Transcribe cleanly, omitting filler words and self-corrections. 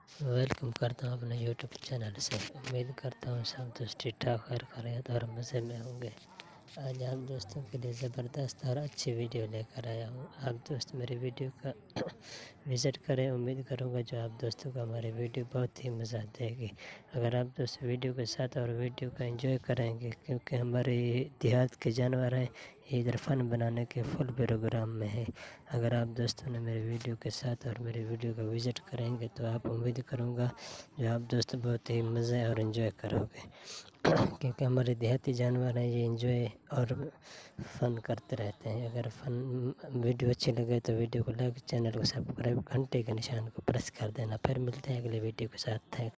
Welcome करता हूँ अपने यूट्यूब चैनल से। उम्मीद करता हूँ सब दोस्त ठीक ठाक खैर खैरियत और मज़े में होंगे। आज आप दोस्तों के लिए ज़बरदस्त और अच्छी वीडियो लेकर आया हूँ। आप दोस्त मेरे वीडियो का विज़िट करें। उम्मीद करूँगा जो आप दोस्तों को हमारी वीडियो बहुत ही मज़ा देगी। अगर आप दोस्त वीडियो के साथ और वीडियो का एंजॉय करेंगे, क्योंकि हमारे देहात के जानवर हैं, इधर फ़न बनाने के फुल प्रोग्राम में है। अगर आप दोस्तों ने मेरे वीडियो के साथ और मेरे वीडियो का विज़िट करेंगे तो आप उम्मीद करूँगा जो आप दोस्त बहुत ही मज़े और इन्जॉय करोगे। क्योंकि हमारे देहाती जानवर हैं, ये एंजॉय और फ़न करते रहते हैं। अगर फ़न वीडियो अच्छी लगे तो वीडियो को लाइक, चैनल को सब्सक्राइब, घंटे के निशान को प्रेस कर देना। फिर मिलते हैं अगले वीडियो के साथ। थैंक